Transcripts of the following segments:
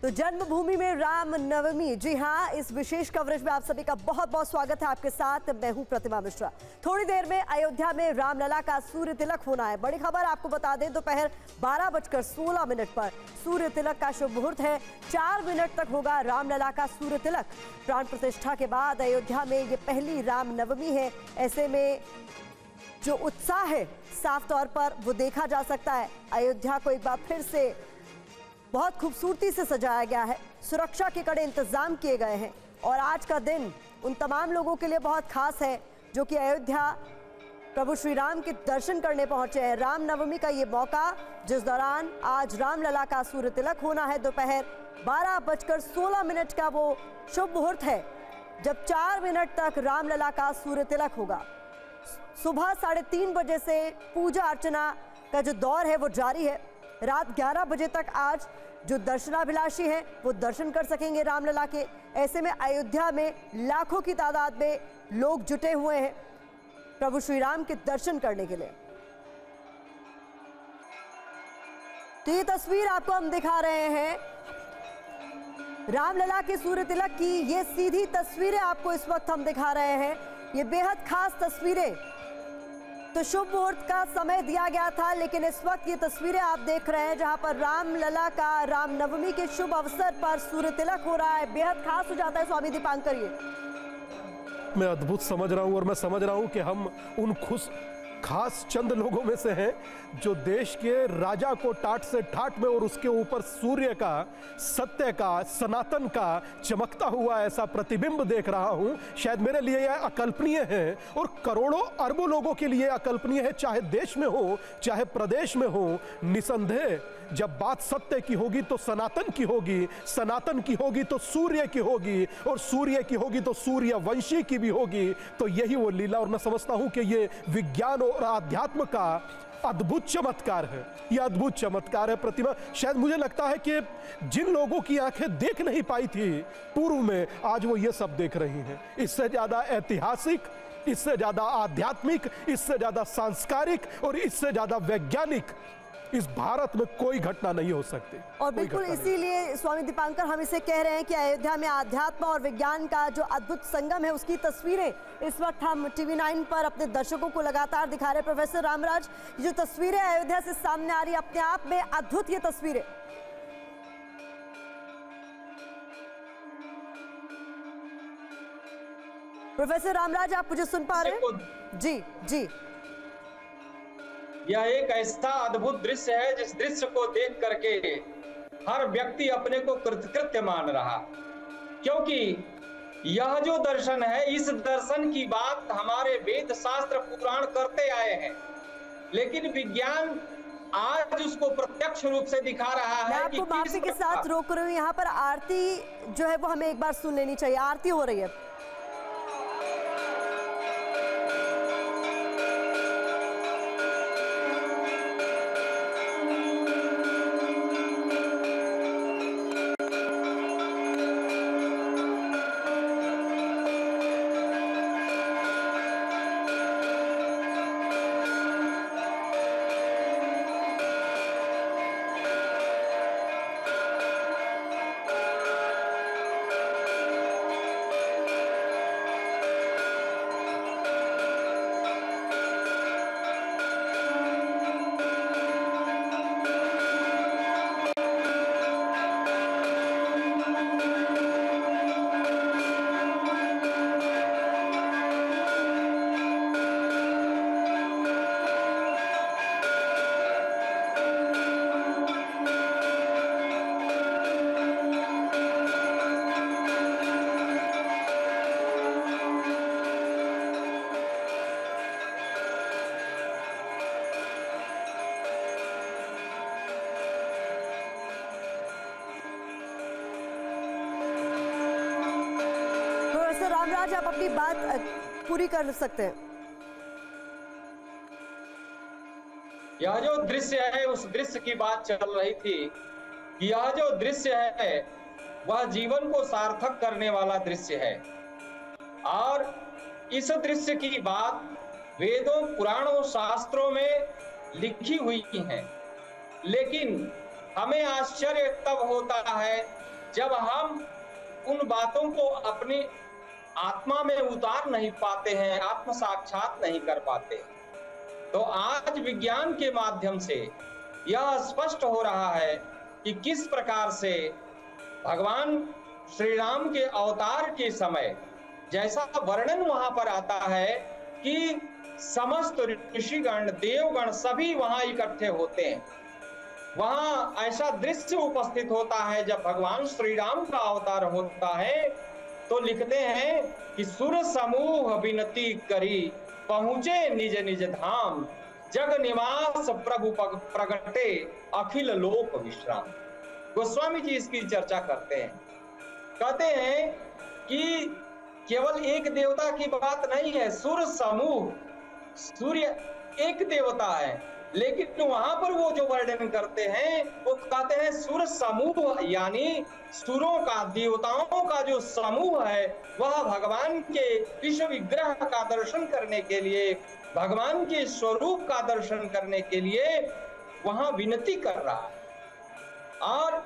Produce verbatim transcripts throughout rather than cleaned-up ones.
तो जन्मभूमि में राम नवमी, जी हाँ, इस विशेष कवरेज में आप सभी का बहुत बहुत स्वागत है। आपके साथ मैं हूं प्रतिमा मिश्रा। थोड़ी देर में अयोध्या में रामलला का सूर्य तिलक होना है। बड़ी खबर आपको बता दें, दोपहर बारह बजकर सोलह मिनट पर सूर्य तिलक का शुभ मुहूर्त है। चार मिनट तक होगा रामलला का सूर्य तिलक। प्राण प्रतिष्ठा के बाद अयोध्या में ये पहली राम नवमी है। ऐसे में जो उत्साह है साफ तौर पर वो देखा जा सकता है। अयोध्या को एक बार फिर से बहुत खूबसूरती से सजाया गया है। सुरक्षा के कड़े इंतजाम किए गए हैं और आज का दिन उन तमाम लोगों के लिए बहुत खास है जो कि अयोध्या प्रभु श्री राम के दर्शन करने पहुंचे हैं। रामनवमी का ये मौका, जिस दौरान आज रामलला का सूर्य तिलक होना है। दोपहर बारह बजकर सोलह मिनट का वो शुभ मुहूर्त है जब चार मिनट तक रामलला का सूर्य तिलक होगा। सुबह साढ़े तीन बजे से पूजा अर्चना का जो दौर है वो जारी है। रात ग्यारह बजे तक आज जो दर्शनाभिलाषी हैं वो दर्शन कर सकेंगे रामलला के। ऐसे में अयोध्या में लाखों की तादाद में लोग जुटे हुए हैं प्रभु श्री राम के दर्शन करने के लिए। तो ये तस्वीर आपको हम दिखा रहे हैं रामलला के सूर्य तिलक की। ये सीधी तस्वीरें आपको इस वक्त हम दिखा रहे हैं। ये बेहद खास तस्वीरें। तो शुभ मुहूर्त का समय दिया गया था, लेकिन इस वक्त ये तस्वीरें आप देख रहे हैं जहां पर रामलला का रामनवमी के शुभ अवसर पर सूर्य तिलक हो रहा है। बेहद खास हो जाता है। स्वामी दीपांकर, ये मैं अद्भुत समझ रहा हूं और मैं समझ रहा हूं कि हम उन खुश खास चंद लोगों में से हैं जो देश के राजा को टाट से ठाट में और उसके ऊपर सूर्य का, सत्य का, सनातन का चमकता हुआ ऐसा प्रतिबिंब देख रहा हूं। शायद मेरे लिए यह अकल्पनीय है और करोड़ों अरबों लोगों के लिए अकल्पनीय है, चाहे देश में हो चाहे प्रदेश में हो। निसंदेह जब बात सत्य की होगी तो सनातन की होगी, सनातन की होगी तो सूर्य की होगी, और सूर्य की होगी तो सूर्यवंशी की भी होगी। तो यही वो लीला, और मैं समझता हूं कि ये विज्ञान और आध्यात्म का अद्भुत चमत्कार है। यह अद्भुत चमत्कार है प्रतिमा। शायद मुझे लगता है कि जिन लोगों की आंखें देख नहीं पाई थी पूर्व में, आज वो ये सब देख रही हैं। इससे ज्यादा ऐतिहासिक, इससे ज्यादा आध्यात्मिक, इससे ज्यादा सांस्कारिक और इससे ज्यादा वैज्ञानिक इस भारत में कोई घटना नहीं हो सकती। और बिल्कुल इसीलिए स्वामी दीपांकर हम इसे कह रहे हैं कि अयोध्या में आध्यात्म और विज्ञान का जो अद्भुत संगम है उसकी तस्वीरें इस वक्त हम टीवी नाइन पर अपने दर्शकों को लगातार दिखा रहे हैं। प्रोफेसर रामराज, जो तस्वीरें अयोध्या से सामने आ रही है अपने आप में अद्भुत ये तस्वीरें। प्रोफेसर रामराज, आप मुझे सुन पा रहे हैं? जी जी। यह एक ऐसा अद्भुत दृश्य है जिस दृश्य को देख करके हर व्यक्ति अपने को कृतकृत्य मान रहा, क्योंकि यह जो दर्शन है, इस दर्शन की बात हमारे वेद शास्त्र पुराण करते आए हैं, लेकिन विज्ञान आज उसको प्रत्यक्ष रूप से दिखा रहा है। मैं आपको माफी के साथ रोक रही हूँ, यहाँ पर आरती जो है वो हमें एक बार सुन लेनी चाहिए। आरती हो रही है। रामराज, आप अपनी बात पूरी कर सकते हैं। यह जो दृश्य है उस दृश्य की बात चल रही थी। यह जो दृश्य है वह जीवन को सार्थक करने वाला दृश्य है, और इस दृश्य की बात वेदों, पुराणों, शास्त्रों में लिखी हुई है। लेकिन हमें आश्चर्य तब होता है जब हम उन बातों को अपनी आत्मा में उतार नहीं पाते हैं, आत्म साक्षात नहीं कर पाते, तो आज विज्ञान के माध्यम से यह स्पष्ट हो रहा है कि किस प्रकार से भगवान श्री राम के अवतार के समय जैसा वर्णन वहां पर आता है कि समस्त ऋषिगण, देवगण सभी वहां इकट्ठे होते हैं। वहां ऐसा दृश्य उपस्थित होता है जब भगवान श्री राम का अवतार होता है, तो लिखते हैं कि सुर समूह विनती करी पहुंचे निज निज धाम, जग निवास प्रभु प्रगटे अखिल लोक विश्राम। गोस्वामी जी इसकी चर्चा करते हैं, कहते हैं कि केवल एक देवता की बात नहीं है, सुर समूह, सूर्य एक देवता है, लेकिन वहां पर वो जो वर्णन करते हैं वो कहते हैं सुर समूह, यानी सुरों का, देवताओं का जो समूह है वह भगवान के इस विग्रह का दर्शन करने के लिए, भगवान के स्वरूप का दर्शन करने के लिए वहां विनती कर रहा है। और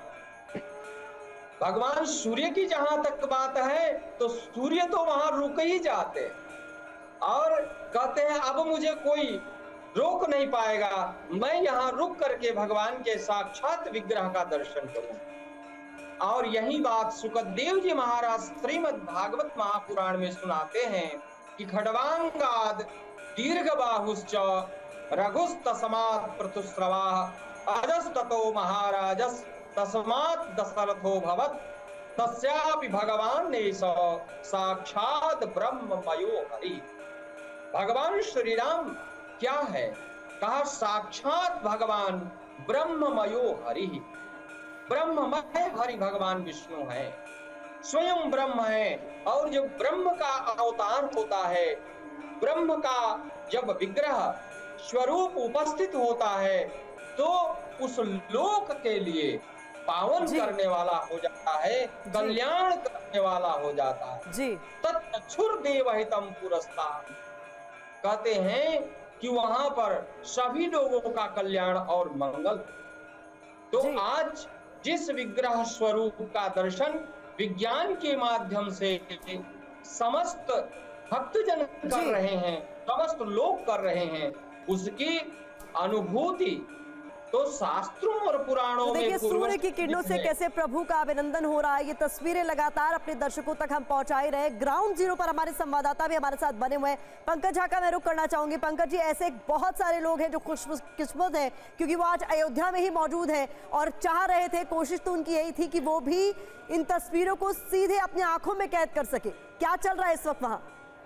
भगवान सूर्य की जहां तक बात है तो सूर्य तो वहां रुक ही जाते और कहते हैं अब मुझे कोई रोक नहीं पाएगा, मैं यहाँ रुक करके भगवान के साक्षात विग्रह का दर्शन करूं। और यही बात सुखदेव जी महाराज श्रीमद् भागवत महापुराण में सुनाते हैं कि खड्वांगाद दीर्घ बाहुश्च रघुस्तस्मात् पृथुस्रवाः अजस्ततो महाराजस् तस्मात् दशरथो भवत् तस्यापि भगवान ने साक्षात ब्रह्ममयो हरि। भगवान श्री राम क्या है? कहा साक्षात भगवान ब्रह्ममयो हरि। ब्रह्ममय हरि भगवान विष्णु है, स्वयं ब्रह्म है। और जब ब्रह्म का अवतार होता है, ब्रह्म का जब विग्रह स्वरूप उपस्थित होता है, तो उस लोक के लिए पावन करने वाला हो जाता है, कल्याण करने वाला हो जाता है। जी तत्क्षुर देवहितम पुरस्तात्, कहते हैं कि वहां पर सभी लोगों का कल्याण और मंगल। तो आज जिस विग्रह स्वरूप का दर्शन विज्ञान के माध्यम से समस्त भक्तजन कर रहे हैं, समस्त लोग कर रहे हैं, उसकी अनुभूति तो शास्त्रों और पुराणों में। देखिए सूर्य की किरणों से कैसे प्रभु का अभिनंदन हो रहा है, ये तस्वीरें लगातार अपने दर्शकों तक हम पहुंचाए रहे। ग्राउंड जीरो पर हमारे संवाददाता भी हमारे साथ बने हुए हैं। पंकज झा का मैं रुख करना चाहूंगी। पंकज जी, ऐसे बहुत सारे लोग हैं जो खुशकिस्मत हैं क्योंकि वो आज अयोध्या में ही मौजूद हैं और चाह रहे थे, कोशिश तो उनकी यही थी कि वो भी इन तस्वीरों को सीधे अपनी आंखों में कैद कर सके। क्या चल रहा है इस वक्त वहां?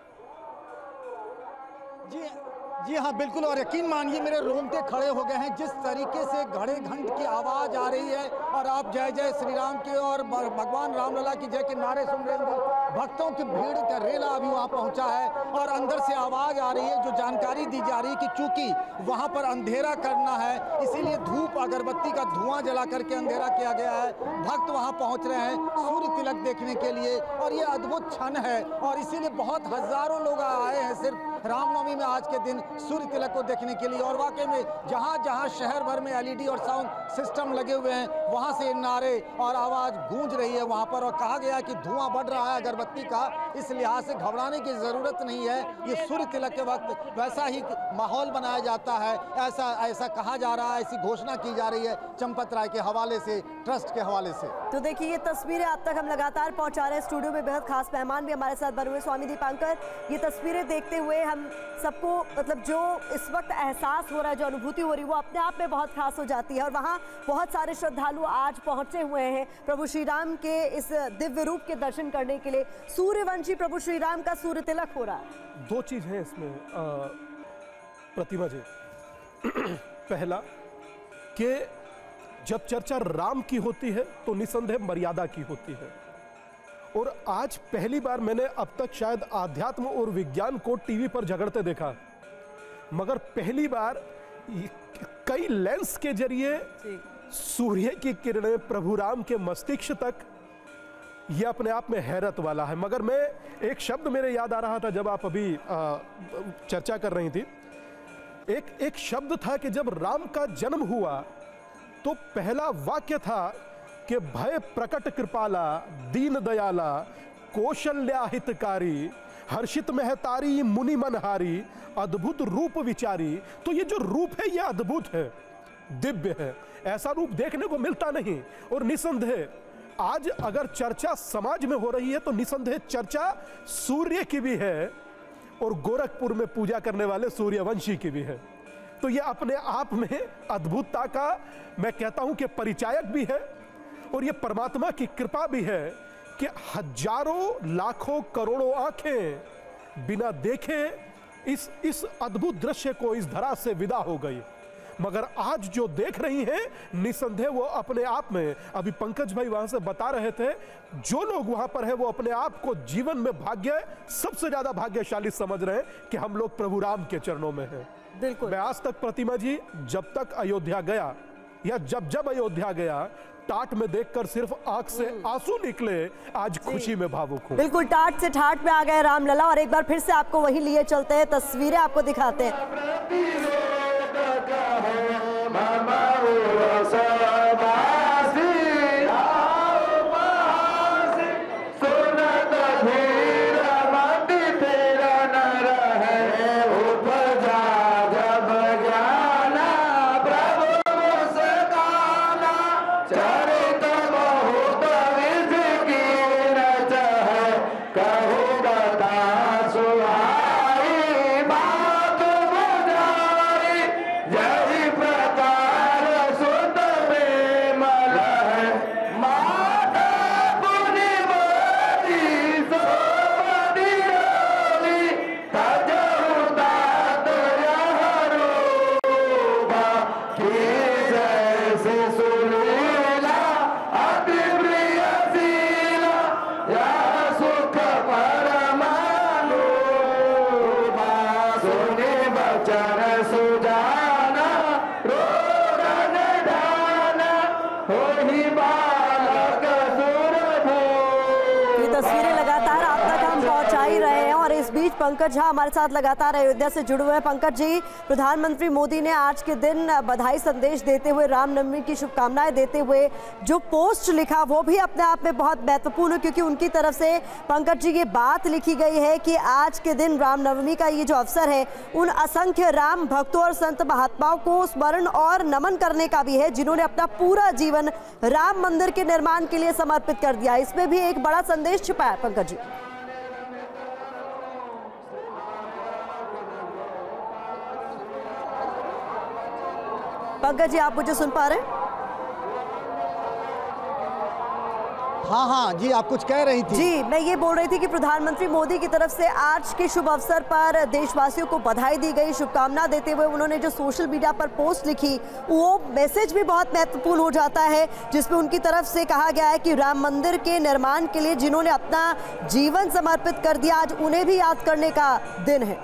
जी जी हाँ बिल्कुल, और यकीन मानिए मेरे रोंगटे खड़े हो गए हैं जिस तरीके से घड़े घंट की आवाज़ आ रही है और आप जय जय श्री राम के और भगवान रामलला की जय के नारे सुन रहे हैं। भक्तों की भीड़ का रेला अभी वहाँ पहुँचा है और अंदर से आवाज़ आ रही है जो जानकारी दी जा रही है कि चूंकि वहाँ पर अंधेरा करना है, इसीलिए धूप अगरबत्ती का धुआं जला करके अंधेरा किया गया है। भक्त वहाँ पहुँच रहे हैं सूर्य तिलक देखने के लिए और ये अद्भुत क्षण है और इसीलिए बहुत हजारों लोग आए हैं सिर्फ रामनवमी में आज के दिन सूर्य तिलक को देखने के लिए। और वाकई में जहां जहां शहर भर में एलईडी और साउंड सिस्टम लगे हुए हैं, वहां से नारे और आवाज गूंज रही है वहां पर। और कहा गया कि धुआं बढ़ रहा है अगरबत्ती का, इस लिहाज से घबराने की जरूरत नहीं है। ये सूर्य तिलक के वक्त वैसा ही माहौल बनाया जाता है, ऐसा ऐसा कहा जा रहा है, ऐसी घोषणा की जा रही है चंपत राय के हवाले से, ट्रस्ट के हवाले से। तो देखिए ये तस्वीरें आप तक हम लगातार पहुंचा रहे हैं। स्टूडियो में बेहद खास मेहमान भी हमारे साथ बने हुए स्वामी दीपांकर। ये तस्वीरें देखते हुए हम सबको मतलब जो इस वक्त एहसास हो रहा है, जो अनुभूति हो रही है, वो अपने आप में बहुत खास हो जाती है। और वहाँ बहुत सारे श्रद्धालु आज पहुंचे हुए हैं प्रभु श्री राम के इस दिव्य रूप के दर्शन करने के लिए। सूर्यवंशी प्रभु श्री राम का सूर्य तिलक हो रहा है। दो चीज है इसमें प्रतिमा जी। पहला कि जब चर्चा राम की होती है तो निसंदेह मर्यादा की होती है, और आज पहली बार मैंने अब तक शायद आध्यात्म और विज्ञान को टीवी पर झगड़ते देखा, मगर पहली बार कई लेंस के जरिए सूर्य की किरणें प्रभु राम के मस्तिष्क तक, यह अपने आप में हैरत वाला है। मगर मैं एक शब्द मेरे याद आ रहा था जब आप अभी आ, चर्चा कर रही थी, एक एक शब्द था कि जब राम का जन्म हुआ तो पहला वाक्य था कि भय प्रकट कृपाला, दीन दयाला, कौशल्या हितकारी, हर्षित महतारी, मुनि मनहारी, अद्भुत रूप विचारी। तो ये जो रूप है ये अद्भुत है, दिव्य है, ऐसा रूप देखने को मिलता नहीं। और निसंदेह आज अगर चर्चा समाज में हो रही है तो निसंदेह चर्चा सूर्य की भी है और गोरखपुर में पूजा करने वाले सूर्यवंशी की भी है। तो ये अपने आप में अद्भुतता का मैं कहता हूं कि परिचायक भी है और ये परमात्मा की कृपा भी है कि हजारों लाखों करोड़ों आंखें बिना देखे इस इस अद्भुत दृश्य को इस धरा से विदा हो गई। मगर आज जो देख रही हैं निसंदेह वो अपने आप में, अभी पंकज भाई वहां से बता रहे थे, जो लोग वहां पर है वो अपने आप को जीवन में भाग्य सबसे ज्यादा भाग्यशाली समझ रहे हैं कि हम लोग प्रभु राम के चरणों में हैं। बिल्कुल। मैं आज तक प्रतिमा जी जब तक अयोध्या गया या जब जब अयोध्या गया टाट में देखकर सिर्फ आंख से आंसू निकले, आज खुशी में भावुक हूं। बिल्कुल टाट से ठाट में आ गए रामलला और एक बार फिर से आपको वही लिए चलते हैं, तस्वीरें आपको दिखाते हैं। पंकज झा हमारे साथ लगातार अयोध्या से जुड़े हुए हैं। पंकज जी, प्रधानमंत्री मोदी ने आज के दिन बधाई संदेश देते हुए, रामनवमी की शुभकामनाएं देते हुए जो पोस्ट लिखा वो भी अपने आप में बहुत महत्वपूर्ण है, क्योंकि उनकी तरफ से पंकज जी ये बात लिखी गई है कि आज के दिन रामनवमी का ये जो अवसर है उन असंख्य राम भक्तों और संत महात्माओं को स्मरण और नमन करने का भी है जिन्होंने अपना पूरा जीवन राम मंदिर के निर्माण के लिए समर्पित कर दिया। इसमें भी एक बड़ा संदेश छिपा है पंकज जी। पंकज जी, आप मुझे सुन पा रहे हैं? हाँ हाँ जी, आप कुछ कह रही थी। जी, मैं ये बोल रही थी कि प्रधानमंत्री मोदी की तरफ से आज के शुभ अवसर पर देशवासियों को बधाई दी गई, शुभकामना देते हुए उन्होंने जो सोशल मीडिया पर पोस्ट लिखी वो मैसेज भी बहुत महत्वपूर्ण हो जाता है, जिसमें उनकी तरफ से कहा गया है कि राम मंदिर के निर्माण के लिए जिन्होंने अपना जीवन समर्पित कर दिया, आज उन्हें भी याद करने का दिन है।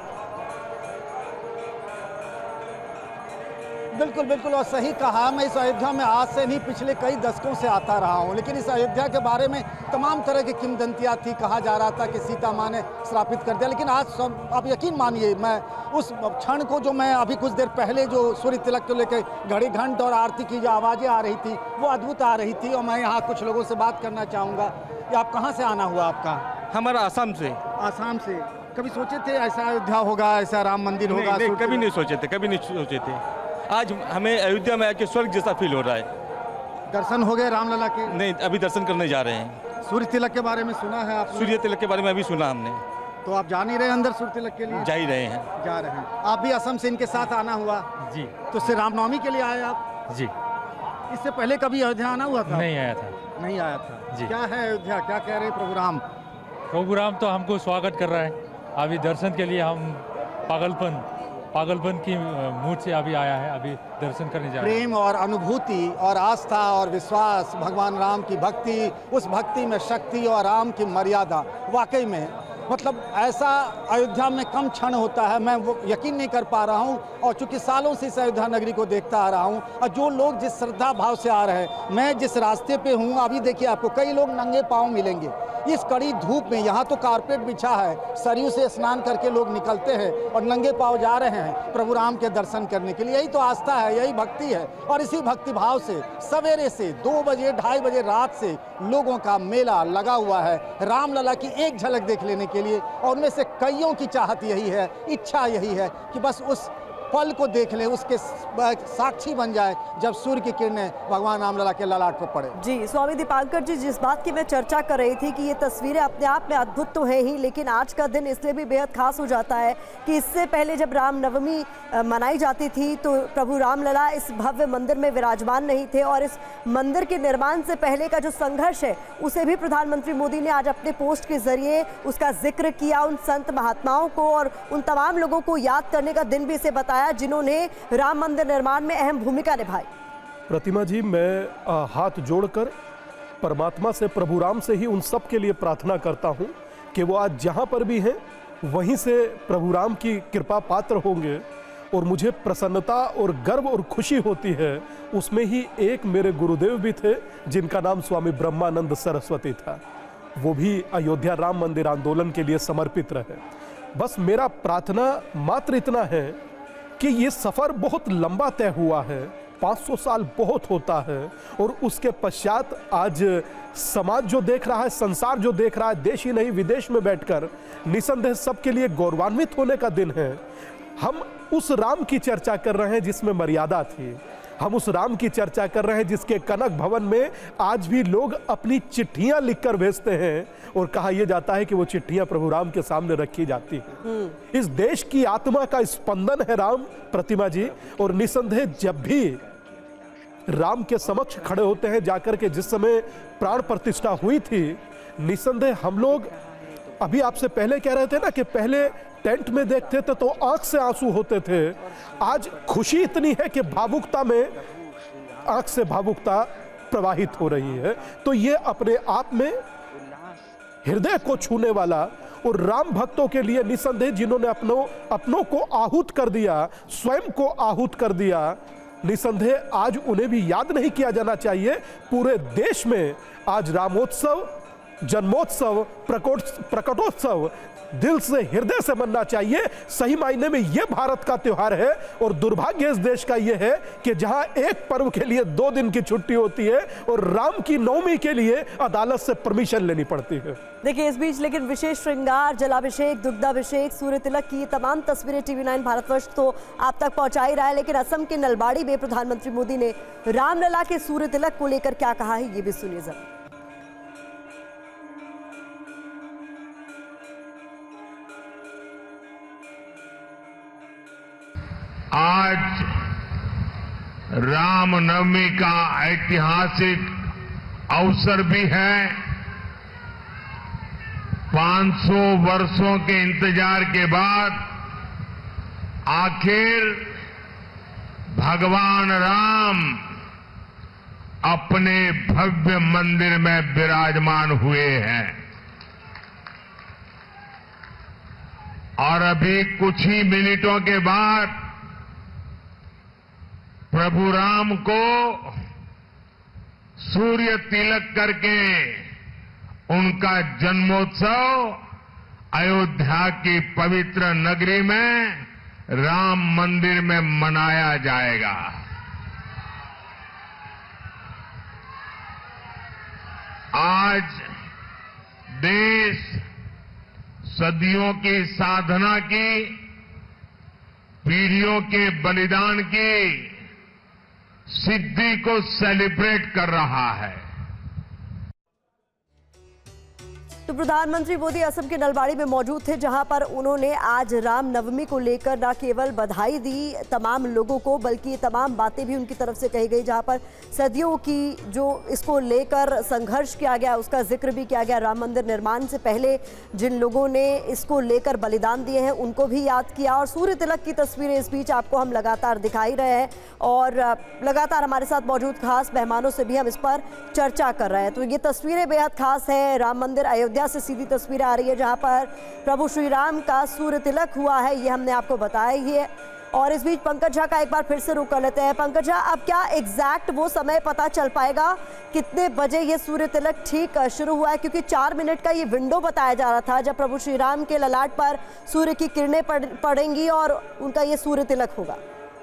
बिल्कुल बिल्कुल, और सही कहा। मैं इस अयोध्या में आज से नहीं पिछले कई दशकों से आता रहा हूँ, लेकिन इस अयोध्या के बारे में तमाम तरह की किंवदंतियाँ थी। कहा जा रहा था कि सीता माँ ने श्रापित कर दिया, लेकिन आज सब आप यकीन मानिए, मैं उस क्षण को जो मैं अभी कुछ देर पहले जो सूर्य तिलक को लेकर घड़ी घंट और आरती की जो आवाज़ें आ रही थी वो अद्भुत आ रही थी। और मैं यहाँ कुछ लोगों से बात करना चाहूँगा कि आप कहाँ से आना हुआ आपका? हमारा आसाम से। आसाम से। कभी सोचे थे ऐसा अयोध्या होगा, ऐसा राम मंदिर होगा? नहीं, कभी नहीं सोचे थे, कभी नहीं सोचे थे। आज हमें अयोध्या में आके स्वर्ग जैसा फील हो रहा है। दर्शन हो गए रामलला के? नहीं, अभी दर्शन करने जा रहे हैं। सूर्य तिलक के बारे में सुना है आपने? सूर्य तिलक के बारे में अभी सुना हमने। तो आप जा नहीं रहे अंदर सूर्य तिलक के लिए? जा ही रहे हैं। जा रहे हैं। आप भी असम से इनके साथ आना हुआ? जी। तो श्री रामनवमी के लिए आए आप? जी। इससे पहले कभी अयोध्या आना हुआ था? नहीं आया था। नहीं आया था जी। क्या है अयोध्या, क्या कह रहे प्रभु राम? प्रभु राम तो हमको स्वागत कर रहा है। अभी दर्शन के लिए हम पागलपन पागलपन की मूड से अभी आया है, अभी दर्शन करने जा रहे हैं। प्रेम और अनुभूति और आस्था और विश्वास, भगवान राम की भक्ति, उस भक्ति में शक्ति और राम की मर्यादा, वाकई में मतलब ऐसा अयोध्या में कम क्षण होता है, मैं वो यकीन नहीं कर पा रहा हूँ। और चूंकि सालों से इस अयोध्या नगरी को देखता आ रहा हूँ और जो लोग जिस श्रद्धा भाव से आ रहे हैं, मैं जिस रास्ते पे हूँ अभी देखिए आपको कई लोग नंगे पाँव मिलेंगे इस कड़ी धूप में। यहाँ तो कारपेट बिछा है, सरयू से स्नान करके लोग निकलते हैं और नंगे पाँव जा रहे हैं प्रभु राम के दर्शन करने के लिए। यही तो आस्था है, यही भक्ति है। और इसी भक्ति भाव से सवेरे से दो बजे ढाई बजे रात से लोगों का मेला लगा हुआ है रामलला की एक झलक देख लेने के लिए। और उनमें से कईयों की चाहत यही है, इच्छा यही है कि बस उस पल को देख ले, उसके साक्षी बन जाए जब सूर्य की किरणें भगवान रामलला के ललाट पर पड़े। जी स्वामी दीपांकर जी, जिस बात की मैं चर्चा कर रही थी कि ये तस्वीरें अपने आप में अद्भुत तो है ही, लेकिन आज का दिन इसलिए भी बेहद खास हो जाता है कि इससे पहले जब रामनवमी मनाई जाती थी तो प्रभु रामलला इस भव्य मंदिर में विराजमान नहीं थे। और इस मंदिर के निर्माण से पहले का जो संघर्ष है उसे भी प्रधानमंत्री मोदी ने आज अपने पोस्ट के जरिए उसका जिक्र किया। उन संत महात्माओं को और उन तमाम लोगों को याद करने का दिन भी इसे बताया जिन्होंने राम मंदिर निर्माण में अहम भूमिका निभाई। प्रतिमा जी, मैं आ, हाथ जोड़कर परमात्मा से, प्रभु राम से ही उन सब के लिए प्रार्थना करता हूं कि वो आज जहां पर भी हैं वहीं से प्रभु राम की कृपा पात्र होंगे। और मुझे प्रसन्नता और गर्व और खुशी होती है, उसमें ही एक मेरे गुरुदेव भी थे जिनका नाम स्वामी ब्रह्मानंद सरस्वती था। वो भी अयोध्या राम मंदिर आंदोलन के लिए समर्पित रहे। बस मेरा प्रार्थना मात्र इतना है कि ये सफ़र बहुत लंबा तय हुआ है, पाँच सौ साल बहुत होता है। और उसके पश्चात आज समाज जो देख रहा है, संसार जो देख रहा है, देश ही नहीं विदेश में बैठकर, निसंदेह सबके लिए गौरवान्वित होने का दिन है। हम उस राम की चर्चा कर रहे हैं जिसमें मर्यादा थी। हम उस राम की चर्चा कर रहे हैं जिसके कनक भवन में आज भी लोग अपनी चिट्ठियां लिखकर भेजते हैं और कहा यह जाता है कि वो चिट्ठियां प्रभु राम के सामने रखी जाती हैं। इस देश की आत्मा का स्पंदन है राम, प्रतिमा जी। और निसंदेह जब भी राम के समक्ष खड़े होते हैं जाकर के, जिस समय प्राण प्रतिष्ठा हुई थी, निसंदेह हम लोग, अभी आपसे पहले कह रहे थे ना कि पहले टेंट में देखते थे तो आंख से आंसू होते थे। आज खुशी इतनी है कि भावुकता में आंख से भावुकता प्रवाहित हो रही है। तो ये अपने आप में हृदय को छूने वाला और राम भक्तों के लिए निसंदेह जिन्होंने अपनों अपनों को आहूत कर दिया, स्वयं को आहूत कर दिया, निसंदेह आज उन्हें भी याद नहीं किया जाना चाहिए। पूरे देश में आज रामोत्सव, जन्मोत्सव, प्रकोट प्रकटोत्सव दिल से, हृदय से मनना चाहिए। सही मायने में यह भारत का त्योहार है। और दुर्भाग्य इस देश का यह है कि जहां एक पर्व के लिए दो दिन की छुट्टी होती है और राम की नवमी के लिए अदालत से परमिशन लेनी पड़ती है। देखिए इस बीच लेकिन विशेष श्रृंगार, जलाभिषेक, दुग्धाभिषेक, सूर्य तिलक की तमाम तस्वीरें टीवी नाइन भारतवर्ष तो आप तक पहुंचा ही रहा है। लेकिन असम के नलबाड़ी में प्रधानमंत्री मोदी ने रामलला के सूर्य तिलक को लेकर क्या कहा है, ये भी सुनिए जरा। आज रामनवमी का ऐतिहासिक अवसर भी है। पाँच सौ वर्षों के इंतजार के बाद आखिर भगवान राम अपने भव्य मंदिर में विराजमान हुए हैं। और अभी कुछ ही मिनटों के बाद प्रभु राम को सूर्य तिलक करके उनका जन्मोत्सव अयोध्या की पवित्र नगरी में राम मंदिर में मनाया जाएगा। आज देश सदियों की साधना की, पीढ़ियों के बलिदान की सिद्धि को सेलिब्रेट कर रहा है। तो प्रधानमंत्री मोदी असम के नलबाड़ी में मौजूद थे, जहां पर उन्होंने आज राम नवमी को लेकर न केवल बधाई दी तमाम लोगों को, बल्कि तमाम बातें भी उनकी तरफ से कही गई। जहां पर सदियों की जो इसको लेकर संघर्ष किया गया उसका जिक्र भी किया गया। राम मंदिर निर्माण से पहले जिन लोगों ने इसको लेकर बलिदान दिए हैं उनको भी याद किया। और सूर्य तिलक की तस्वीरें इस बीच आपको हम लगातार दिखाई रहे हैं और लगातार हमारे साथ मौजूद खास मेहमानों से भी हम इस पर चर्चा कर रहे हैं। तो ये तस्वीरें बेहद खास है। राम मंदिर अयोध्या अयोध्या से सीधी तस्वीरें आ रही है जहां पर प्रभु श्री राम का सूर्य तिलक हुआ है, ये हमने आपको बताया ही है। और इस बीच पंकज झा का एक बार फिर से रुक कर लेते हैं। पंकज झा, अब क्या एग्जैक्ट वो समय पता चल पाएगा कितने बजे ये सूर्य तिलक ठीक शुरू हुआ है? क्योंकि चार मिनट का ये विंडो बताया जा रहा था जब प्रभु श्री राम के ललाट पर सूर्य की किरणें पड़ेंगी और उनका ये सूर्य तिलक होगा।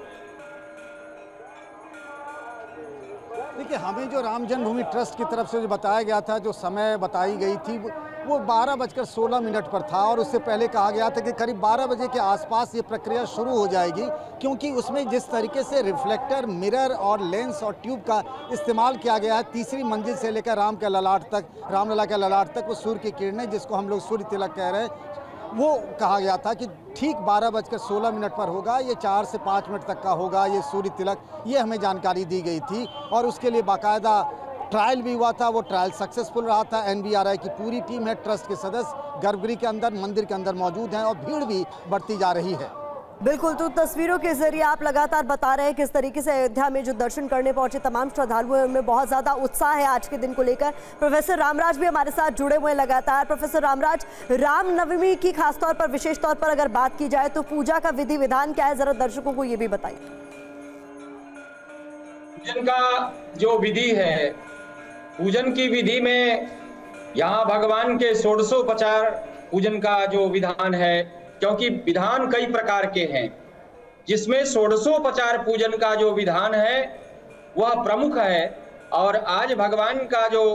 देखिए, हमें जो राम जन्मभूमि ट्रस्ट की तरफ से जो बताया गया था, जो समय बताई गई थी, वो बारह बजकर सोलह मिनट पर था और उससे पहले कहा गया था कि करीब बारह बजे के आसपास ये प्रक्रिया शुरू हो जाएगी, क्योंकि उसमें जिस तरीके से रिफ्लेक्टर, मिरर और लेंस और ट्यूब का इस्तेमाल किया गया है, तीसरी मंजिल से लेकर राम के ललाट तक, रामलला के ललाट तक वो सूर्य की किरणें, जिसको हम लोग सूर्य तिलक कह रहे हैं, वो कहा गया था कि ठीक बारह बजकर सोलह मिनट पर होगा। ये चार से पाँच मिनट तक का होगा ये सूर्य तिलक, ये हमें जानकारी दी गई थी और उसके लिए बाकायदा ट्रायल भी हुआ था। वो ट्रायल सक्सेसफुल रहा था। एन बी आर आई की पूरी टीम है, ट्रस्ट के सदस्य गर्भगृह के अंदर, मंदिर के अंदर मौजूद हैं और भीड़ भी बढ़ती जा रही है। बिल्कुल, तो तस्वीरों के जरिए आप लगातार बता रहे हैं किस तरीके से अयोध्या में जो दर्शन करने पहुंचे तमाम श्रद्धालु हैं उनमें बहुत ज़्यादा उत्साह है आज के दिन को लेकर। प्रोफेसर रामराज भी हमारे साथ जुड़े हुए हैं लगातार। प्रोफेसर रामराज, रामनवमी की खासतौर पर, विशेष तौर पर अगर बात की जाए तो पूजा का विधि विधान क्या है, जरा दर्शकों को ये भी बताइए। पूजन का जो विधि है, पूजन की विधि में यहाँ भगवान के षोडशोपचार पूजन का जो विधान है, क्योंकि विधान कई प्रकार के हैं, जिसमें षोडशोपचार पूजन का जो विधान है वह प्रमुख है। और आज भगवान का जो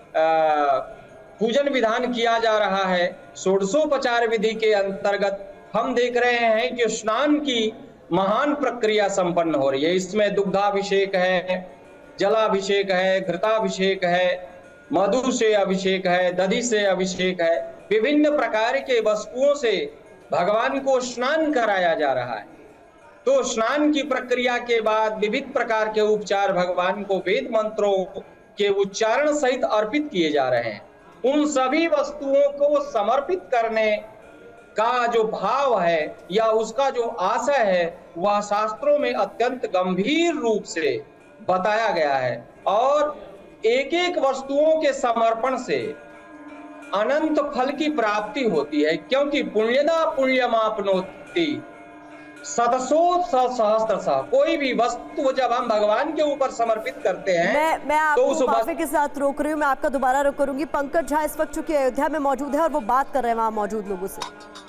पूजन विधान किया जा रहा है, षोडशोपचार विधि के अंतर्गत हम देख रहे हैं कि स्नान की महान प्रक्रिया संपन्न हो रही है। इसमें दुग्धाभिषेक है, जलाभिषेक है, घृताभिषेक है, मधु से अभिषेक है, दधि से अभिषेक है, विभिन्न प्रकार के वस्तुओं से भगवान को स्नान कराया जा रहा है। तो स्नान की प्रक्रिया के बाद विविध प्रकार के उपचार भगवान को वेद मंत्रों के उच्चारण सहित अर्पित किए जा रहे हैं। उन सभी वस्तुओं को समर्पित करने का जो भाव है या उसका जो आशय है, वह शास्त्रों में अत्यंत गंभीर रूप से बताया गया है। और एक एक वस्तुओं के समर्पण से अनंत फल की प्राप्ति होती है, क्योंकि पुण्यदा पुण्यमाप्नोति सतसो सहस्त्रशः। कोई भी वस्तु जब हम भगवान के ऊपर समर्पित करते हैं, मैं मैं तो आपको उस माफी के साथ रोक रही हूँ, मैं आपका दोबारा रोक करूंगी। पंकज झा इस वक्त चूंकि अयोध्या में मौजूद है और वो बात कर रहे हैं वहां मौजूद लोगों से।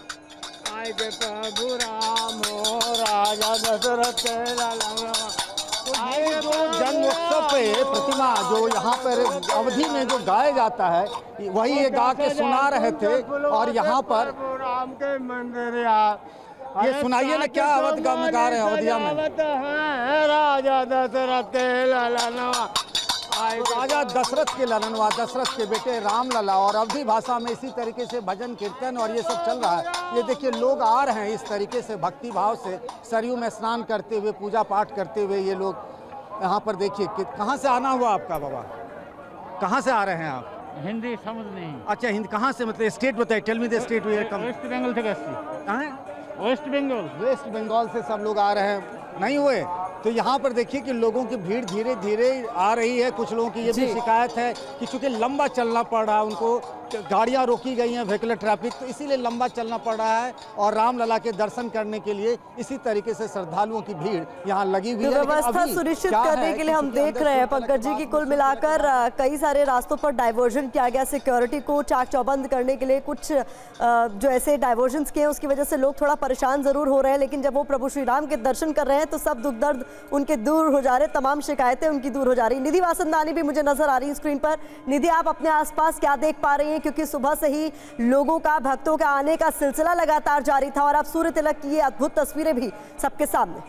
प्रभु राम राजा दशरथ ये जो जन्मोत्सव पे प्रतिमा जो यहाँ पर अवधि में जो गाया जाता है, वही ये गा के सुना रहे थे। और यहाँ पर राम के मंदिर ये सुनाइए ना, क्या अवध गा में गा रहे हैं अवधिया में? राजा दशरथ के ललनवा, राजा दशरथ के ललनवा, दशरथ के बेटे राम लला। और अवधि भाषा में इसी तरीके से भजन कीर्तन और ये सब चल रहा है। ये देखिए, लोग आ रहे हैं इस तरीके से भक्ति भाव से, सरयू में स्नान करते हुए, पूजा पाठ करते हुए ये लोग यहाँ पर। देखिए कि कहाँ से आना हुआ आपका बाबा, कहाँ से आ रहे हैं आप? हिंदी समझ नहीं। अच्छा, हिंदी कहाँ से, मतलब स्टेट बताइए, tell me the state. West Bengal से। कहाँ? वेस्ट बंगाल। वेस्ट बंगाल से सब लोग आ रहे हैं, नहीं हुए? तो यहाँ पर देखिए कि लोगों की भीड़ धीरे धीरे आ रही है। कुछ लोगों की ये भी शिकायत है कि चूंकि लंबा चलना पड़ रहा है उनको, गाड़ियाँ रोकी गई हैं, व्हीकल ट्रैफिक, तो इसीलिए लंबा चलना पड़ रहा है। और रामलला के दर्शन करने के लिए इसी तरीके से श्रद्धालुओं की भीड़ यहाँ लगी हुई है। व्यवस्था सुनिश्चित करने के लिए हम देख रहे हैं पंकज जी की कुल मिलाकर कई सारे रास्तों पर डाइवर्जन किया गया, सिक्योरिटी को चाक चौबंद करने के लिए। कुछ जो ऐसे डाइवर्जन किए उसकी वजह से लोग थोड़ा परेशान जरूर हो रहे हैं, लेकिन जब वो प्रभु श्री राम के दर्शन कर रहे हैं तो सब दुख दर्द उनके दूर हो जा रहे, तमाम शिकायतें उनकी दूर हो जा रही। निधि वासंदानी भी मुझे नजर आ रही है स्क्रीन पर। निधि, आप अपने आसपास क्या देख पा रही हैं, क्योंकि सुबह से ही लोगों का, भक्तों का आने का सिलसिला लगातार जारी था और अब सूर्य तिलक की ये अद्भुत तस्वीरें भी सबके सामने।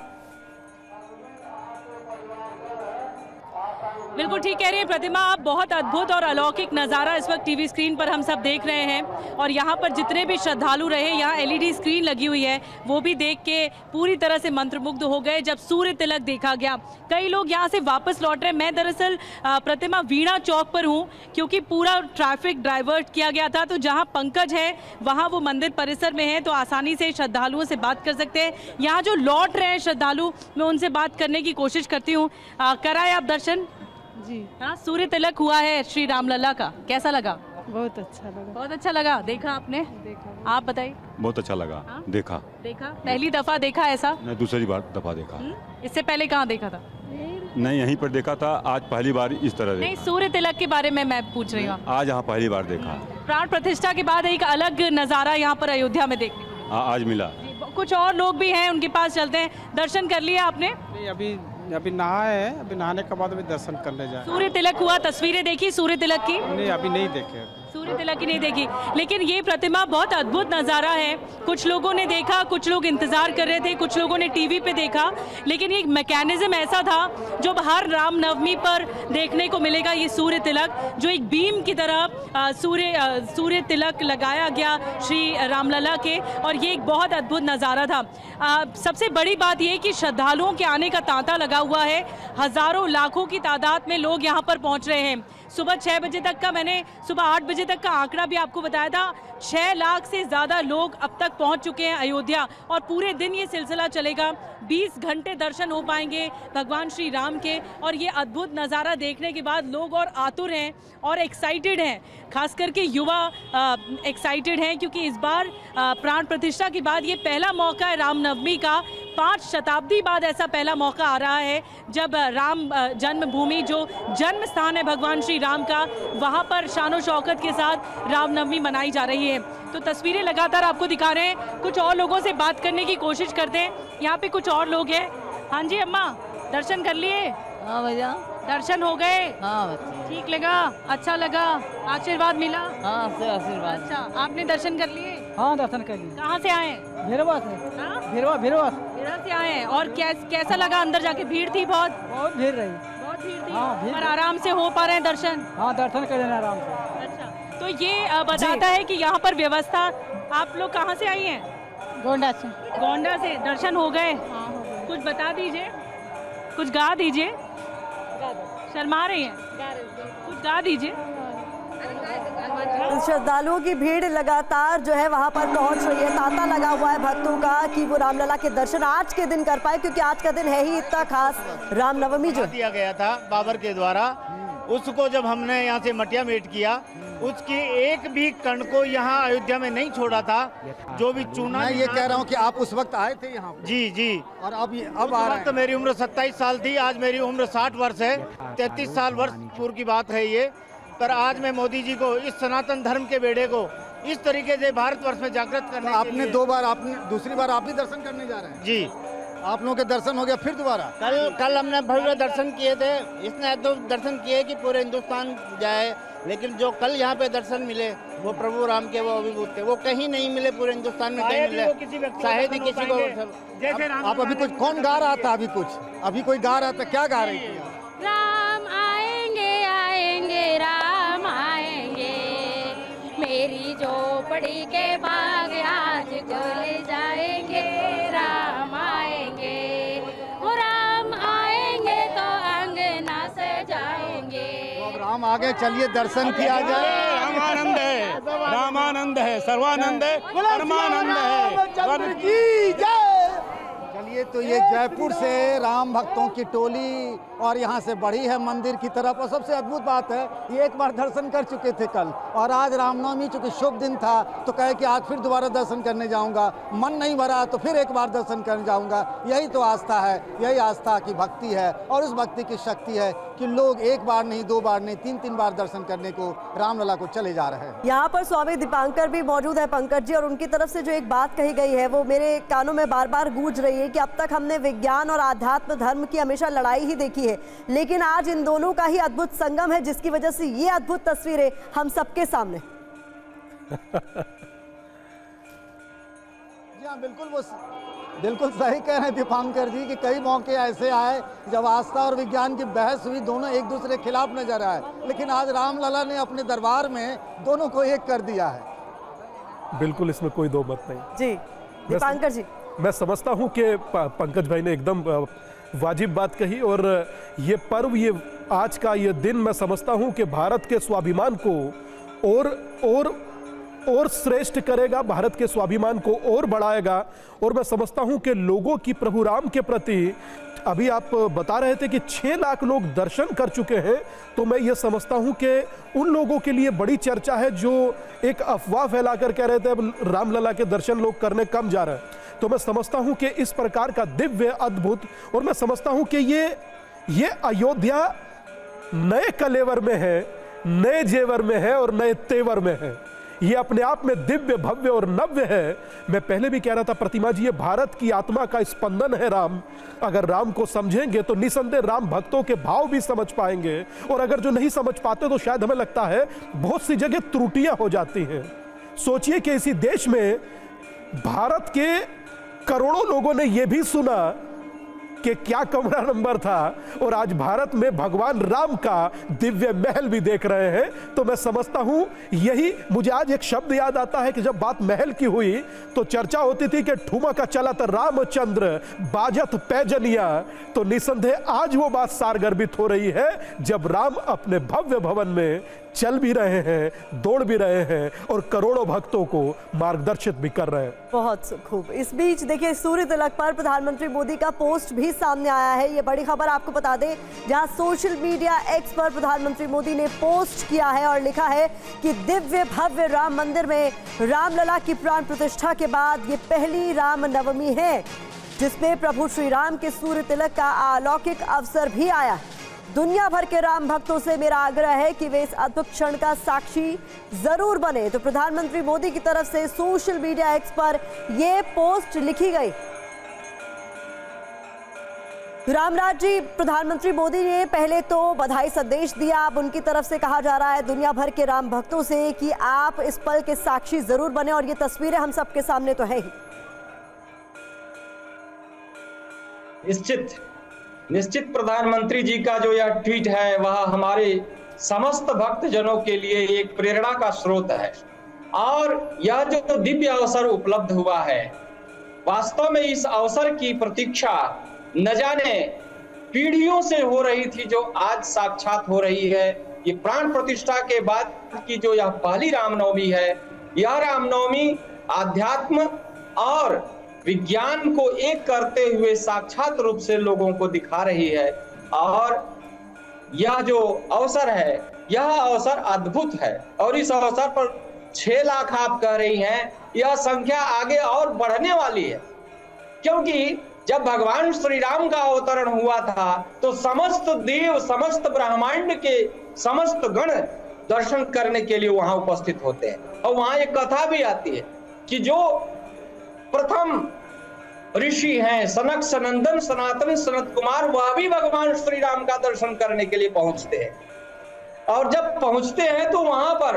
बिल्कुल ठीक कह रही है प्रतिमा आप, बहुत अद्भुत और अलौकिक नज़ारा इस वक्त टीवी स्क्रीन पर हम सब देख रहे हैं। और यहाँ पर जितने भी श्रद्धालु रहे, यहाँ एलईडी स्क्रीन लगी हुई है, वो भी देख के पूरी तरह से मंत्रमुग्ध हो गए जब सूर्य तिलक देखा गया। कई लोग यहाँ से वापस लौट रहे हैं। मैं दरअसल प्रतिमा वीणा चौक पर हूँ, क्योंकि पूरा ट्रैफिक डाइवर्ट किया गया था। तो जहाँ पंकज है वहाँ वो मंदिर परिसर में है, तो आसानी से श्रद्धालुओं से बात कर सकते हैं। यहाँ जो लौट रहे हैं श्रद्धालु, मैं उनसे बात करने की कोशिश करती हूँ। कराए आप दर्शन? जी हाँ, सूर्य तिलक हुआ है श्री रामलला का, कैसा लगा? बहुत अच्छा लगा। बहुत अच्छा लगा, देखा आपने? देखा। आप बताइए। बहुत अच्छा लगा। हाँ? देखा देखा पहली दफा देखा ऐसा? मैं दूसरी बार दफा देखा। हुँ? इससे पहले कहाँ देखा था? नहीं, यहीं पर देखा था, आज पहली बार इस तरह नहीं, देखा। सूर्य तिलक के बारे में मैं पूछ रही हूँ। आज यहाँ पहली बार देखा। प्राण प्रतिष्ठा के बाद एक अलग नज़ारा यहाँ पर अयोध्या में देखने को आ, आज मिला। कुछ और लोग भी हैं, उनके पास चलते हैं। दर्शन कर लिए आपने? नहीं, अभी अभी नहाए हैं, अभी नहाने के बाद अभी दर्शन करने जाए। सूर्य तिलक हुआ, तस्वीरें देखी सूर्य तिलक की? नहीं, अभी नहीं देखे। सूर्य तिलक की नहीं देखी, लेकिन ये प्रतिमा बहुत अद्भुत नज़ारा है। कुछ लोगों ने देखा, कुछ लोग इंतजार कर रहे थे, कुछ लोगों ने टीवी पे देखा, लेकिन ये मैकेनिज्म ऐसा था जो हर रामनवमी पर देखने को मिलेगा। ये सूर्य तिलक जो एक बीम की तरह सूर्य सूर्य तिलक लगाया गया श्री रामलला के, और ये एक बहुत अद्भुत नज़ारा था। आ, सबसे बड़ी बात ये कि श्रद्धालुओं के आने का तांता लगा हुआ है। हज़ारों लाखों की तादाद में लोग यहाँ पर पहुँच रहे हैं। सुबह छः बजे तक का, मैंने सुबह आठ बजे तक का आंकड़ा भी आपको बताया था, छः लाख से ज़्यादा लोग अब तक पहुंच चुके हैं अयोध्या, और पूरे दिन ये सिलसिला चलेगा। बीस घंटे दर्शन हो पाएंगे भगवान श्री राम के, और ये अद्भुत नज़ारा देखने के बाद लोग और आतुर हैं और एक्साइटेड हैं। खास करके युवा एक्साइटेड हैं, क्योंकि इस बार आ, प्राण प्रतिष्ठा के बाद ये पहला मौका है रामनवमी का। पाँच शताब्दी बाद ऐसा पहला मौका आ रहा है जब राम जन्मभूमि, जो जन्म स्थान है भगवान श्री राम का, वहाँ पर शानो शौकत के साथ रामनवमी मनाई जा रही है। तो तस्वीरें लगातार आपको दिखा रहे हैं। कुछ और लोगों से बात करने की कोशिश करते हैं। यहाँ पे कुछ और लोग हैं। हाँ जी अम्मा, दर्शन कर लिए? हाँ भैया, दर्शन हो गए? हाँ बच्चे। ठीक लगा? अच्छा लगा? आशीर्वाद मिला? हाँ आशीर्वाद। अच्छा, आपने दर्शन कर लिए? हाँ दर्शन कर लिए। कहाँ से आए? भैरवा से। भैरवा भैरवा भैरवा से आए हैं। और कैस, कैसा लगा अंदर जाके? भीड़ थी बहुत? बहुत भीड़ रही। बहुत भीड़ थी। हाँ, भीड़ पर आराम से हो पा रहे हैं दर्शन? हाँ दर्शन कर लेना आराम से। अच्छा, तो ये बताता है कि यहाँ पर व्यवस्था। आप लोग कहाँ से आई हैं? गोंडा से। गोंडा से। दर्शन हो गए? हाँ हो गए। कुछ बता दीजिए, कुछ गा दीजिए। शर्मा रही हैं? कुछ गा दीजिए। श्रद्धालुओं की भीड़ लगातार जो है वहां पर पहुंच रही है। तांता लगा हुआ है भक्तों का कि वो रामलला के दर्शन आज के दिन कर पाए, क्योंकि आज का दिन है ही इतना खास। रामनवमी जो दिया गया था बाबर के द्वारा, उसको जब हमने यहाँ से मटिया मेट किया, उसकी एक भी कण को यहाँ अयोध्या में नहीं छोड़ा था। जो भी चूना, मैं ये कह रहा हूँ कि आप उस वक्त आए थे यहाँ? जी जी। और अब अब आ रहे हैं। तो मेरी उम्र सत्ताईस साल थी, आज मेरी उम्र साठ वर्ष है। तैतीस साल वर्ष पूर्व की बात है ये। पर आज मैं मोदी जी को, इस सनातन धर्म के बेड़े को इस तरीके से भारतवर्ष में जागृत करने तो आपने दो बार, आपने दूसरी बार आप भी दर्शन करने जा रहे हैं? जी। आप लोगों के दर्शन हो गया फिर दोबारा? कल कल हमने भव्य दर्शन किए थे। इसने तो दर्शन किए कि पूरे हिंदुस्तान जाए, लेकिन जो कल यहाँ पे दर्शन मिले वो प्रभु राम के, वो अभिभूत थे। वो कहीं नहीं मिले पूरे हिंदुस्तान में, कहीं मिले शायद ही किसी को। जैसे आप अभी कुछ कौन गा रहा था? अभी कुछ अभी कोई गा रहा था, क्या गा रही थी? राम आएंगे आएंगे राम आएंगे, मेरी झोपड़ी के बाग आज खुल जाएंगे। राम आएंगे, वो राम आएंगे तो अंगना सजाएंगे। तो राम आ गए, चलिए दर्शन किया जाए। रामानंद है, रामानंद है, सर्वानंद है, परमानंद है। चलिए, तो ये जयपुर से राम भक्तों की टोली और यहाँ से बढ़ी है मंदिर की तरफ। और सबसे अद्भुत बात है, ये एक बार दर्शन कर चुके थे कल, और आज रामनवमी चूंकि शुभ दिन था तो कहे कि आज फिर दोबारा दर्शन करने जाऊंगा। मन नहीं भरा तो फिर एक बार दर्शन करने जाऊंगा। यही तो आस्था है, यही आस्था की भक्ति है, और उस भक्ति की शक्ति है कि लोग एक बार नहीं, दो बार नहीं, तीन तीन बार दर्शन करने को रामलला को चले जा रहे हैं। यहाँ पर स्वामी दीपांकर भी मौजूद है पंकज जी, और उनकी तरफ से जो एक बात कही गई है वो मेरे कानों में बार बार गूंज रही है कि अब तक हमने विज्ञान और आध्यात्म धर्म की हमेशा लड़ाई ही देखी है, लेकिन आज इन दोनों का ही अद्भुत संगम है, जिसकी वजह से ये अद्भुत तस्वीरें हम सबके सामने। जी हाँ, बिल्कुल वो बिल्कुल सही कह रहे हैं दीपांकर जी कि कई मौके ऐसे आए जब आस्था और विज्ञान की बहस हुई, दोनों एक दूसरे के खिलाफ नजर आए, लेकिन आज रामलला ने अपने दरबार में दोनों को एक कर दिया है। बिल्कुल, इसमें कोई दो मत नहीं। जी दीपांकर जी, मैं समझता हूं कि पंकज भाई ने एकदम वाजिब बात कही, और ये पर्व, ये आज का ये दिन, मैं समझता हूं कि भारत के स्वाभिमान को और और और श्रेष्ठ करेगा, भारत के स्वाभिमान को और बढ़ाएगा। और मैं समझता हूं कि लोगों की प्रभु राम के प्रति अभी आप बता रहे थे कि छह लाख लोग दर्शन कर चुके हैं, तो मैं ये समझता हूं कि उन लोगों के लिए बड़ी चर्चा है जो एक अफवाह फैलाकर कह रहे थे अब रामलला के दर्शन लोग करने कम जा रहे हैं। तो मैं समझता हूं कि इस प्रकार का दिव्य, अद्भुत, और मैं समझता हूं कि ये ये अयोध्या नए कलेवर में है, नए जेवर में है और नए तेवर में है। ये अपने आप में दिव्य, भव्य और नव्य है। मैं पहले भी कह रहा था प्रतिमा जी, ये भारत की आत्मा का स्पंदन है राम। अगर राम को समझेंगे तो निसंदेह राम भक्तों के भाव भी समझ पाएंगे, और अगर जो नहीं समझ पाते तो शायद हमें लगता है बहुत सी जगह त्रुटियां हो जाती हैं। सोचिए कि इसी देश में भारत के करोड़ों लोगों ने यह भी सुना कि क्या कमरा नंबर था, और आज भारत में भगवान राम का दिव्य महल भी देख रहे हैं। तो मैं समझता हूं यही, मुझे आज एक शब्द याद आता है कि जब बात महल की हुई तो चर्चा होती थी कि ठुमक चलत रामचंद्र बाजत पैजनिया। तो निसंदेह आज वो बात सारगर्भित हो रही है जब राम अपने भव्य भवन में चल भी रहे हैं, दौड़ भी रहे हैं और करोड़ों भक्तों को मार्गदर्शित भी कर रहे हैं। बहुत खूब। इस बीच देखिए, सूर्य तिलक पर प्रधानमंत्री मोदी का पोस्ट भी सामने आया है। ये बड़ी खबर आपको बता दें, जहां सोशल मीडिया एक्स पर प्रधानमंत्री मोदी ने पोस्ट किया है और लिखा है कि दिव्य भव्य राम मंदिर में रामलला की प्राण प्रतिष्ठा के बाद ये पहली राम नवमी है जिसमें प्रभु श्री राम के सूर्य तिलक का अलौकिक अवसर भी आया है। दुनिया भर के राम भक्तों से मेरा आग्रह है कि वे इस अद्भुत क्षण का साक्षी जरूर बने। तो प्रधानमंत्री मोदी की तरफ से सोशल मीडिया एक्स पर यह पोस्ट लिखी गई। रामराज जी, प्रधानमंत्री मोदी ने पहले तो बधाई संदेश दिया, अब उनकी तरफ से कहा जा रहा है दुनिया भर के राम भक्तों से कि आप इस पल के साक्षी जरूर बने, और ये तस्वीरें हम सबके सामने तो है ही। निश्चित निश्चित प्रधानमंत्री जी का जो यह ट्वीट है वह हमारे समस्त भक्तजनों के लिए एक प्रेरणा का स्रोत है, और यह जो दिव्य अवसर उपलब्ध हुआ है, वास्तव में इस अवसर की प्रतीक्षा न जाने पीढ़ियों से हो रही थी, जो आज साक्षात हो रही है। ये प्राण प्रतिष्ठा के बाद की जो यह पहली रामनवमी है, यह रामनवमी आध्यात्म और विज्ञान को एक करते हुए साक्षात रूप से लोगों को दिखा रही है, और यह जो अवसर है यह अवसर अद्भुत है। और इस अवसर पर छह लाख आप कह रही हैं, यह संख्या आगे और बढ़ने वाली है, क्योंकि जब भगवान श्री राम का अवतरण हुआ था तो समस्त देव, समस्त ब्रह्मांड के समस्त गण दर्शन करने के लिए वहां उपस्थित होते हैं। और वहां एक कथा भी आती है कि जो प्रथम ऋषि हैं सनक सनंदन सनातन सनत कुमार, वह भी भगवान श्री राम का दर्शन करने के लिए पहुंचते हैं, और जब पहुंचते हैं तो वहां पर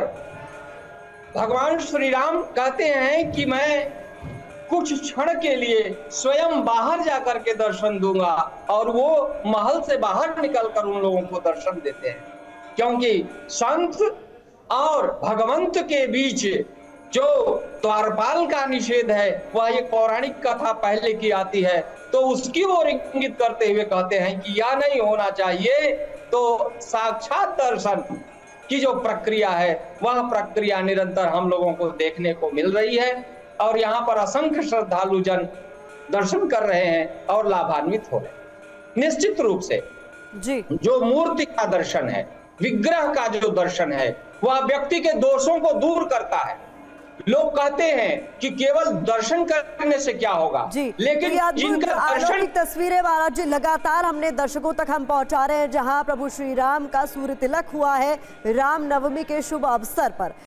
भगवान श्री राम कहते हैं कि मैं कुछ क्षण के लिए स्वयं बाहर जाकर के दर्शन दूंगा, और वो महल से बाहर निकलकर उन लोगों को दर्शन देते हैं, क्योंकि संत और भगवंत के बीच जो द्वारपाल का निषेध है वह एक पौराणिक कथा पहले की आती है, तो उसकी ओर इंगित करते हुए कहते हैं कि यह नहीं होना चाहिए। तो साक्षात दर्शन की जो प्रक्रिया है वह प्रक्रिया निरंतर हम लोगों को देखने को मिल रही है, और यहाँ पर असंख्य श्रद्धालु जन दर्शन कर रहे हैं और लाभान्वित हो रहे हैं। निश्चित रूप से जी जो मूर्ति का दर्शन है, विग्रह का जो दर्शन है, वह व्यक्ति के दोषों को दूर करता है। लोग कहते हैं कि केवल दर्शन करने से क्या होगा, जी, लेकिन जिनका दर्शन, तस्वीरें महाराज जी लगातार हमने दर्शकों तक हम पहुंचा रहे हैं, जहां प्रभु श्री राम का सूर्य तिलक हुआ है राम नवमी के शुभ अवसर पर।